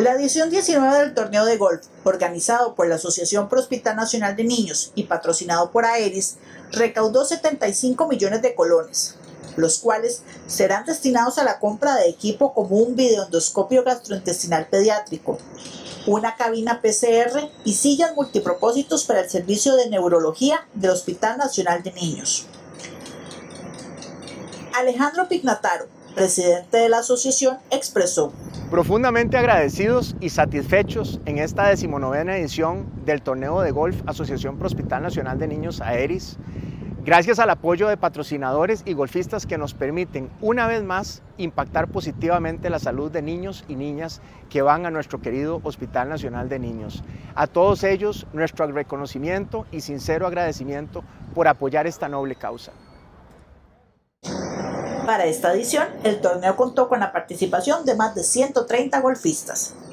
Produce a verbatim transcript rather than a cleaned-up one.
La edición diecinueve del torneo de golf, organizado por la Asociación Pro Hospital Nacional de Niños y patrocinado por Aeris, recaudó setenta y cinco millones de colones, los cuales serán destinados a la compra de equipo como un videoendoscopio gastrointestinal pediátrico, una cabina P C R y sillas multipropósitos para el servicio de neurología del Hospital Nacional de Niños. Alejandro Pignataro, presidente de la asociación, expresó: profundamente agradecidos y satisfechos en esta decimonovena edición del torneo de golf Asociación Pro Hospital Nacional de Niños Aeris, gracias al apoyo de patrocinadores y golfistas que nos permiten una vez más impactar positivamente la salud de niños y niñas que van a nuestro querido Hospital Nacional de Niños. A todos ellos nuestro reconocimiento y sincero agradecimiento por apoyar esta noble causa. Para esta edición, el torneo contó con la participación de más de ciento treinta golfistas.